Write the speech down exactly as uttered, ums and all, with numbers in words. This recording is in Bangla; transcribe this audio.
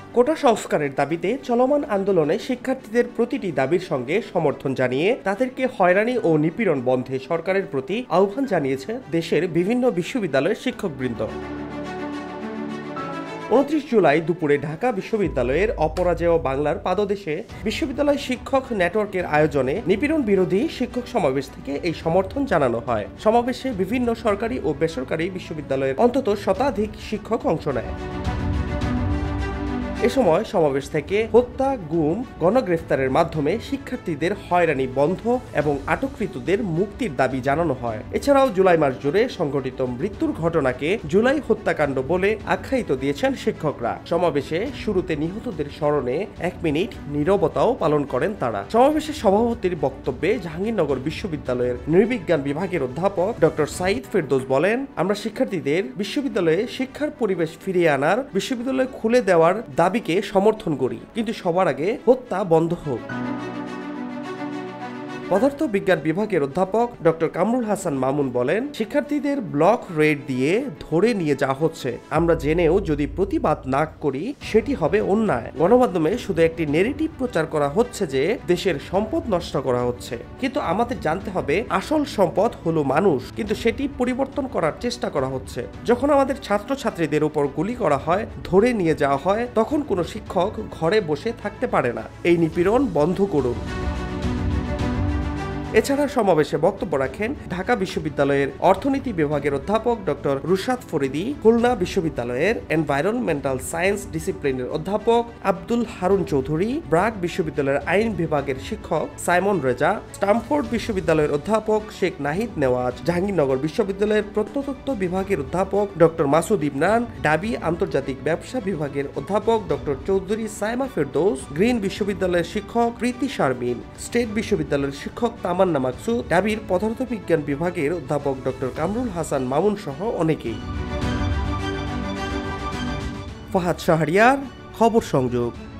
কোটা সংস্কারের দাবিতে চলমান আন্দোলনে শিক্ষার্থীদের প্রতিটি দাবির সঙ্গে সমর্থন জানিয়ে তাদেরকে হয়রানি ও নিপীড়ন বন্ধে সরকারের প্রতি আহ্বান জানিয়েছে দেশের বিভিন্ন বিশ্ববিদ্যালয়ের শিক্ষকবৃন্দ। উনত্রিশ জুলাই দুপুরে ঢাকা বিশ্ববিদ্যালয়ের অপরাজেয় বাংলার পাদদেশে বিশ্ববিদ্যালয় শিক্ষক নেটওয়ার্কের আয়োজনে নিপীড়ন বিরোধী শিক্ষক সমাবেশ থেকে এই সমর্থন জানানো হয়। সমাবেশে বিভিন্ন সরকারি ও বেসরকারি বিশ্ববিদ্যালয়ের অন্তত শতাধিক শিক্ষক অংশ নেয়। এ সময় সমাবেশ থেকে হত্যা, গুম, গণগ্রেফতারের মাধ্যমে শিক্ষার্থীদের হয়রানি বন্ধ এবং আটককৃতদের মুক্তির দাবি জানানো হয়। এছাড়াও জুলাই মাস জুড়ে সংঘটিত মৃত্যুর ঘটনাকে জুলাই হত্যাকাণ্ড বলে আখ্যায়িত দিয়েছেন শিক্ষকরা। সমাবেশে শুরুতে নিহতদের স্মরণে এক মিনিট নীরবতাও পালন করেন তারা। সমাবেশে সভাপতির বক্তব্যে জাহাঙ্গীরনগর বিশ্ববিদ্যালয়ের নৃবিজ্ঞান বিভাগের অধ্যাপক ডক্টর সাইদ ফেরদৌস বলেন, আমরা শিক্ষার্থীদের বিশ্ববিদ্যালয়ে শিক্ষার পরিবেশ ফিরিয়ে আনার, বিশ্ববিদ্যালয় খুলে দেওয়ার দাবিকে সমর্থন করি, কিন্তু সবার আগে হত্যা বন্ধ হোক। পদার্থ বিজ্ঞান বিভাগের অধ্যাপক ডক্টর কামরুল হাসান মামুন বলেন, শিক্ষার্থীদের ব্লক রেড দিয়ে ধরে নিয়ে যাওয়া হচ্ছে। আমরা জেনেও যদি প্রতিবাদ না করি সেটি হবে অন্যায়। গণমাধ্যমে শুধু একটি নেগেটিভ প্রচার করা হচ্ছে যে দেশের সম্পদ নষ্ট করা হচ্ছে, কিন্তু আমাদের জানতে হবে আসল সম্পদ হলো মানুষ, কিন্তু সেটি পরিবর্তন করার চেষ্টা করা হচ্ছে। যখন আমাদের ছাত্রছাত্রীদের উপর গুলি করা হয়, ধরে নিয়ে যাওয়া হয়, তখন কোনো শিক্ষক ঘরে বসে থাকতে পারে না। এই নিপীড়ন বন্ধ করুন। এছাড়া সমাবেশে বক্তব্য রাখেন ঢাকা বিশ্ববিদ্যালয়ের অর্থনীতি বিভাগের অধ্যাপক ডক্টর রুশাদ ফরিদি, খুলনা বিশ্ববিদ্যালয়ের এনভায়রনমেন্টাল সায়েন্স ডিসিপ্লিনের অধ্যাপক আব্দুল হারুন চৌধুরী, ব্রাক বিশ্ববিদ্যালয়ের আইন বিভাগের শিক্ষক সাইমন রেজা, স্টামফোর্ড বিশ্ববিদ্যালয়ের অধ্যাপক শেখ নাহিদ নেওয়াজ, জাহাঙ্গীরনগর বিশ্ববিদ্যালয়ের প্রত্নতত্ত্ব বিভাগের অধ্যাপক ডক্টর মাসুদ ইমরান, ডাবি আন্তর্জাতিক ব্যবসা বিভাগের অধ্যাপক ডক্টর চৌধুরী সাইমা ফেরদৌস, গ্রিন বিশ্ববিদ্যালয়ের শিক্ষক প্রীতি শারমিন, স্টেট বিশ্ববিদ্যালয়ের শিক্ষক তামান্না মাকসুদ, ডাবির পদার্থবিজ্ঞান বিভাগের অধ্যাপক ডক্টর কামরুল হাসান মামুন সহ অনেকেই। ফাহাদ শাহরিয়ার, খবর সংযোগ।